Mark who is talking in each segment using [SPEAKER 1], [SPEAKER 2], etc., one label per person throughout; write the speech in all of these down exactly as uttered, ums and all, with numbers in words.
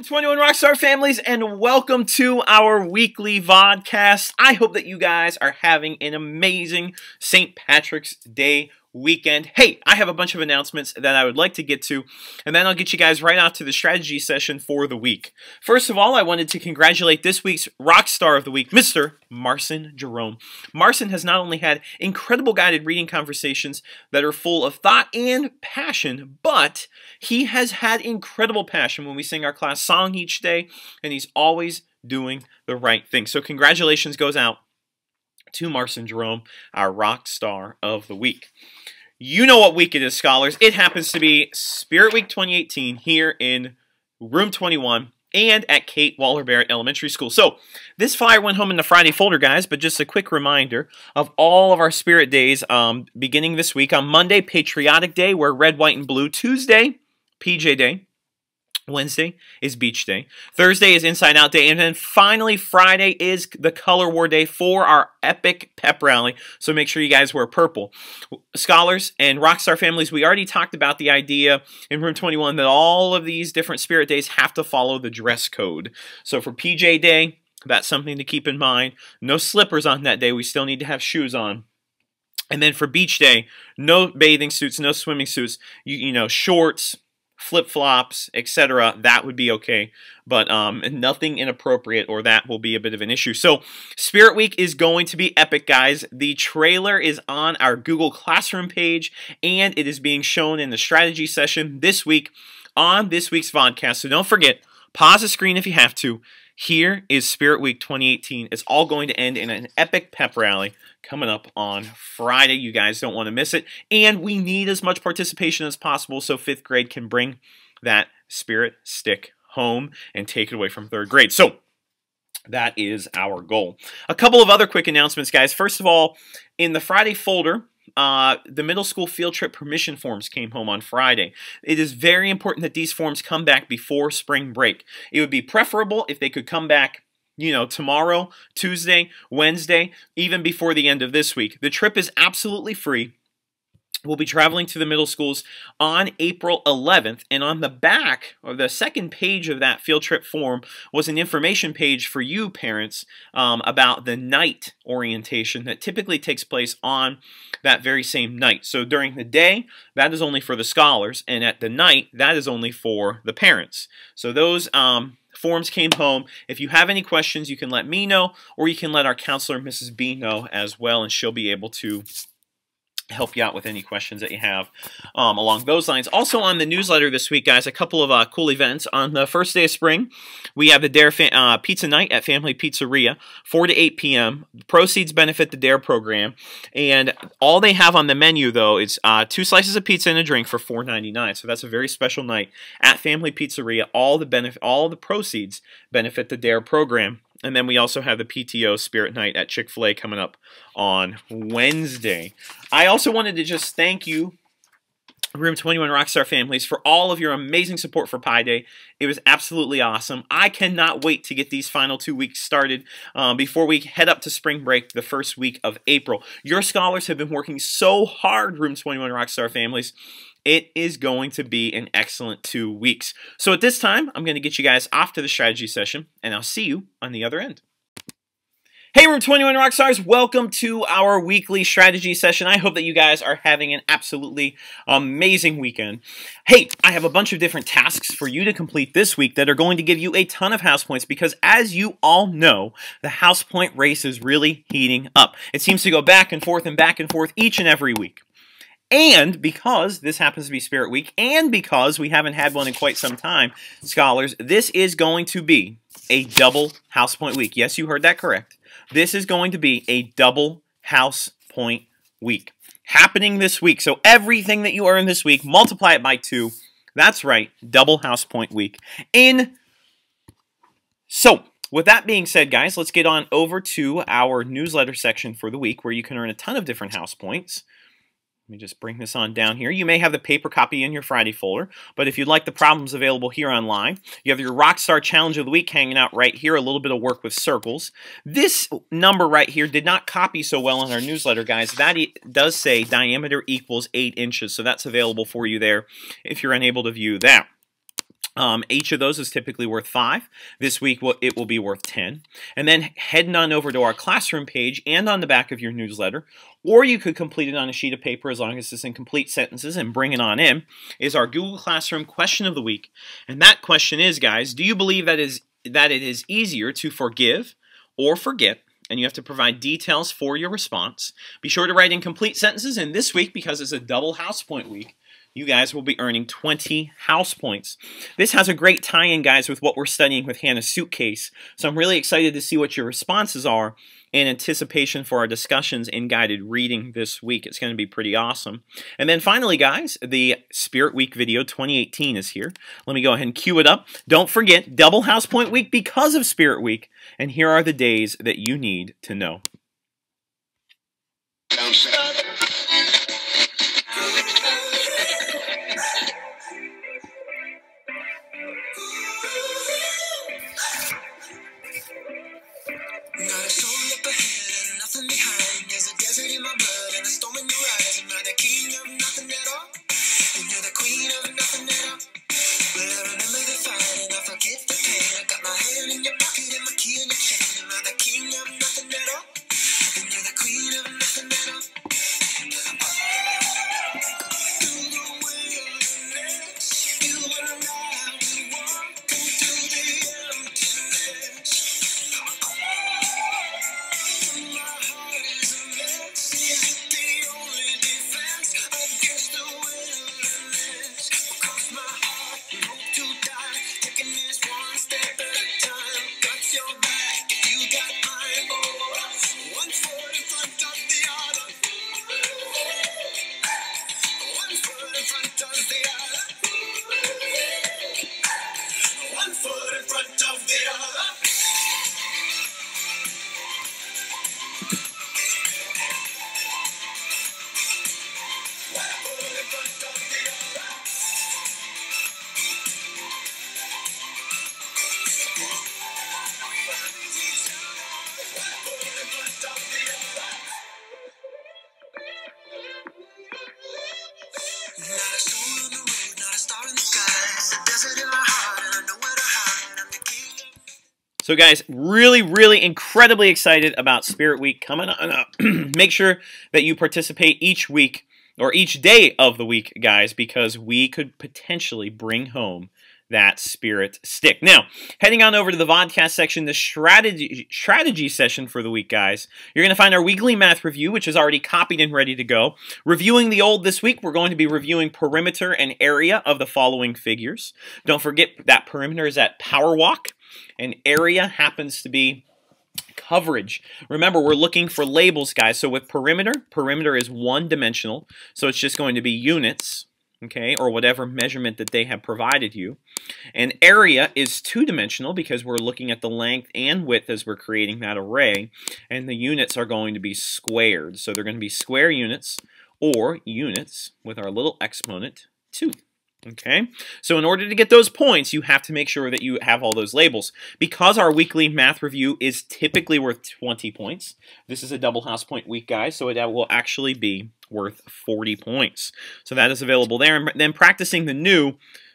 [SPEAKER 1] twenty-one Rockstar families, and welcome to our weekly vodcast. I hope that you guys are having an amazing Saint Patrick's Day weekend. Hey, I have a bunch of announcements that I would like to get to, and then I'll get you guys right out to the strategy session for the week. First of all, I wanted to congratulate this week's Rockstar of the Week, Mister Marcin Jerome. Marcin has not only had incredible guided reading conversations that are full of thought and passion, but he has had incredible passion when we sing our class song each day, and he's always doing the right thing. So congratulations goes out to Marcin Jerome, our rock star of the week. You know what week it is, scholars. It happens to be Spirit Week twenty eighteen here in room twenty-one and at Kate Waller Barrett Elementary School. So this flyer went home in the Friday folder, guys, but just a quick reminder of all of our Spirit Days um, beginning this week. On Monday, Patriotic Day, wear red, white, and blue. Tuesday, P J Day. Wednesday is Beach Day. Thursday is Inside Out Day. And then finally, Friday is the Color War Day for our epic pep rally. So make sure you guys wear purple. Scholars and Rockstar families, we already talked about the idea in room twenty-one that all of these different Spirit Days have to follow the dress code. So for P J Day, that's something to keep in mind. No slippers on that day. We still need to have shoes on. And then for Beach Day, no bathing suits, no swimming suits. You, you know, shorts, flip-flops, et cetera, that would be okay, but um, nothing inappropriate or that will be a bit of an issue. So Spirit Week is going to be epic, guys. The trailer is on our Google Classroom page, and it is being shown in the strategy session this week on this week's vodcast. So don't forget, pause the screen if you have to. Here is Spirit Week twenty eighteen. It's all going to end in an epic pep rally coming up on Friday. You guys don't want to miss it. And we need as much participation as possible so fifth grade can bring that Spirit stick home and take it away from third grade. So that is our goal. A couple of other quick announcements, guys. First of all, in the Friday folder, Uh, the middle school field trip permission forms came home on Friday. It is very important that these forms come back before spring break. It would be preferable if they could come back, you know, tomorrow, Tuesday, Wednesday, even before the end of this week. The trip is absolutely free. We'll be traveling to the middle schools on April eleventh, and on the back, or the second page of that field trip form, was an information page for you parents um, about the night orientation that typically takes place on that very same night. So during the day, that is only for the scholars, and at the night, that is only for the parents. So those um, forms came home. If you have any questions, you can let me know, or you can let our counselor, Missus B, know as well, and she'll be able to help you out with any questions that you have um, along those lines. Also on the newsletter this week, guys, a couple of uh, cool events. On the first day of spring, we have the Dare uh, Pizza Night at Family Pizzeria, four to eight p m Proceeds benefit the Dare program. And all they have on the menu, though, is uh, two slices of pizza and a drink for four ninety-nine. So that's a very special night at Family Pizzeria. All the benefit, all the proceeds benefit the Dare program. And then we also have the P T O Spirit Night at Chick-fil-A coming up on Wednesday. I also wanted to just thank you, Room twenty-one Rockstar families, for all of your amazing support for Pi Day. It was absolutely awesome. I cannot wait to get these final two weeks started um, before we head up to spring break the first week of April. Your scholars have been working so hard, Room twenty-one Rockstar families. It is going to be an excellent two weeks. So at this time, I'm going to get you guys off to the strategy session, and I'll see you on the other end. Hey, Room twenty-one Rockstars, welcome to our weekly strategy session. I hope that you guys are having an absolutely amazing weekend. Hey, I have a bunch of different tasks for you to complete this week that are going to give you a ton of house points because, as you all know, the house point race is really heating up. It seems to go back and forth and back and forth each and every week. And because this happens to be Spirit Week, and because we haven't had one in quite some time, scholars, this is going to be a double house point week. Yes, you heard that correct. This is going to be a double house point week happening this week. So everything that you earn this week, multiply it by two. That's right, double house point week. In so, with that being said, guys, let's get on over to our newsletter section for the week where you can earn a ton of different house points. Let me just bring this on down here. You may have the paper copy in your Friday folder, but if you'd like the problems available here online, you have your Rockstar Challenge of the Week hanging out right here, a little bit of work with circles. This number right here did not copy so well in our newsletter, guys. That does say diameter equals eight inches, so that's available for you there if you're unable to view that. Um, each of those is typically worth five. This week it will be worth ten. And then heading on over to our classroom page and on the back of your newsletter, or you could complete it on a sheet of paper as long as it's in complete sentences and bring it on in, is our Google Classroom question of the week. And that question is, guys, do you believe that is that it is easier to forgive or forget? And you have to provide details for your response. Be sure to write in complete sentences. And this week, because it's a double house point week, you guys will be earning twenty house points. This has a great tie-in, guys, with what we're studying with Hannah's suitcase. So I'm really excited to see what your responses are in anticipation for our discussions in guided reading this week. It's going to be pretty awesome. And then finally, guys, the Spirit Week video twenty eighteen is here. Let me go ahead and cue it up. Don't forget, double house point week because of Spirit Week. And here are the days that you need to know.
[SPEAKER 2] Not a soul up ahead and nothing behind. There's a desert in my blood and a storm in your eyes. I'm not the king of nothing at all, and you're the queen of nothing at all. But I remember the fight and I forget the pain. I got my hand in your pocket and my key in your chain. I'm not the king of nothing at all, and you're the queen of nothing at all. Through the wilderness, you and I, we walk into the emptiness. Not a soul on the road, not a star in the sky. It's the desert in my heart, and I know where to hide. I'm the king of...
[SPEAKER 1] So guys, really, really incredibly excited about Spirit Week coming on up. Make sure that you participate each week, or each day of the week, guys, because we could potentially bring home that Spirit stick. Now, heading on over to the VODCAST section, the strategy strategy session for the week, guys. You're going to find our weekly math review, which is already copied and ready to go. Reviewing the old this week, we're going to be reviewing perimeter and area of the following figures. Don't forget that perimeter is at power walk, and area happens to be coverage. Remember, we're looking for labels, guys. So with perimeter, perimeter is one-dimensional, so it's just going to be units, okay, or whatever measurement that they have provided you. And area is two-dimensional because we're looking at the length and width as we're creating that array, and the units are going to be squared. So they're going to be square units, or units with our little exponent two. Okay, so in order to get those points, you have to make sure that you have all those labels. Because our weekly math review is typically worth twenty points, this is a double house point week, guys, so it will actually be worth forty points. So that is available there. And then practicing the new,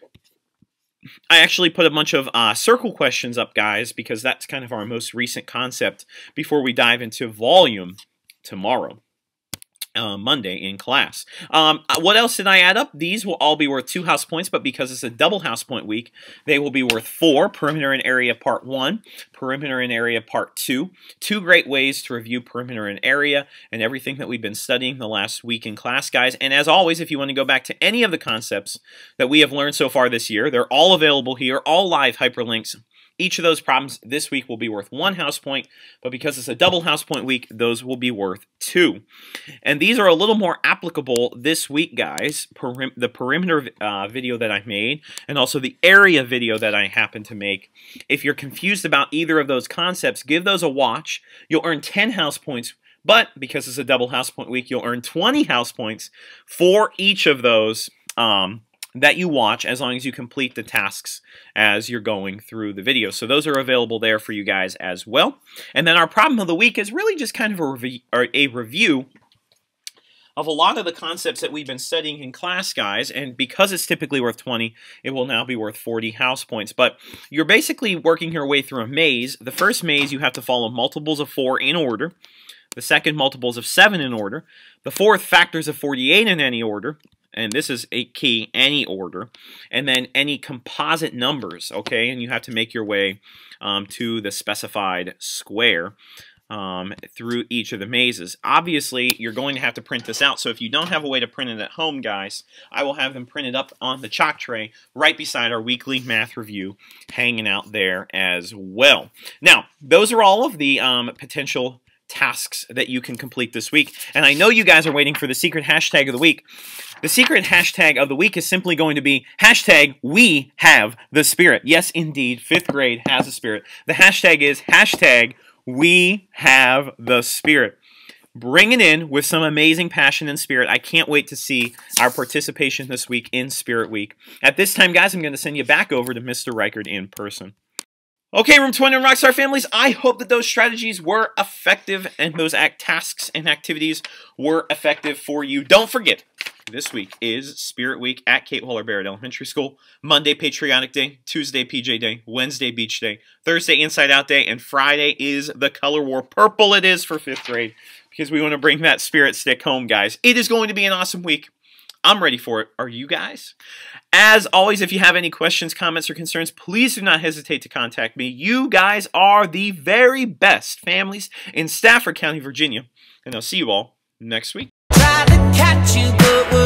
[SPEAKER 1] I actually put a bunch of uh, circle questions up, guys, because that's kind of our most recent concept before we dive into volume tomorrow. Uh, Monday in class. Um, what else did I add up? These will all be worth two house points, but because it's a double house point week, they will be worth four. Perimeter and area part one, perimeter and area part two. Two great ways to review perimeter and area and everything that we've been studying the last week in class, guys. And as always, if you want to go back to any of the concepts that we have learned so far this year, they're all available here, all live hyperlinks. Each of those problems this week will be worth one house point, but because it's a double house point week, those will be worth two. And these are a little more applicable this week, guys. Perim the perimeter uh, video that I made, and also the area video that I happen to make. If you're confused about either of those concepts, give those a watch. You'll earn ten house points, but because it's a double house point week, you'll earn twenty house points for each of those um, that you watch, as long as you complete the tasks as you're going through the video. So those are available there for you guys as well. And then our problem of the week is really just kind of a, rev or a review of a lot of the concepts that we've been studying in class, guys, and because it's typically worth twenty, it will now be worth forty house points. But you're basically working your way through a maze. The first maze, you have to follow multiples of four in order. The second, multiples of seven in order. The fourth, factors of forty-eight in any order. And this is a key, any order. And then any composite numbers, okay? And you have to make your way um, to the specified square um, through each of the mazes. Obviously, you're going to have to print this out. So if you don't have a way to print it at home, guys, I will have them printed up on the chalk tray right beside our weekly math review hanging out there as well. Now, those are all of the um, potential tasks that you can complete this week. And I know you guys are waiting for the secret hashtag of the week. The secret hashtag of the week is simply going to be hashtag we have the spirit. Yes, indeed, fifth grade has a spirit. The hashtag is hashtag we have the spirit. Bring it in with some amazing passion and spirit. I can't wait to see our participation this week in Spirit Week. At this time, guys, I'm going to send you back over to Mister Reichard in person. Okay, Room twenty and Rockstar families, I hope that those strategies were effective and those act tasks and activities were effective for you. Don't forget, this week is Spirit Week at Kate Waller Barrett Elementary School. Monday, Patriotic Day. Tuesday, P J Day. Wednesday, Beach Day. Thursday, Inside Out Day. And Friday is the Color War. Purple it is for fifth grade because we want to bring that spirit stick home, guys. It is going to be an awesome week. I'm ready for it. Are you guys? As always, if you have any questions, comments, or concerns, please do not hesitate to contact me. You guys are the very best families in Stafford County, Virginia. And I'll see you all next week.
[SPEAKER 2] Try to catch you, but